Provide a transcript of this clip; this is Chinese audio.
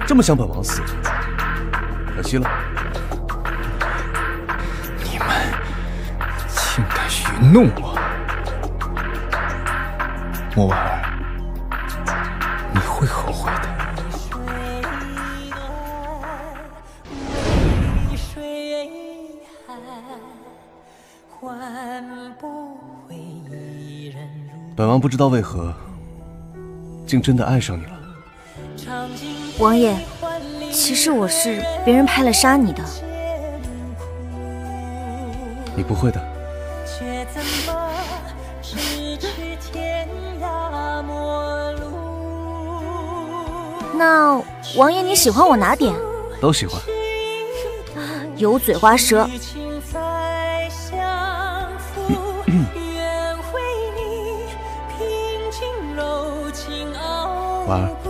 这么想本王死，可惜了。 你们竟敢愚弄我！莫婉儿，你会后悔的。 本王不知道为何，竟真的爱上你了。 王爷，其实我是别人派了杀你的。 你不会的。 那王爷你喜欢我哪点？ 都喜欢。 油嘴滑舌。 婉儿。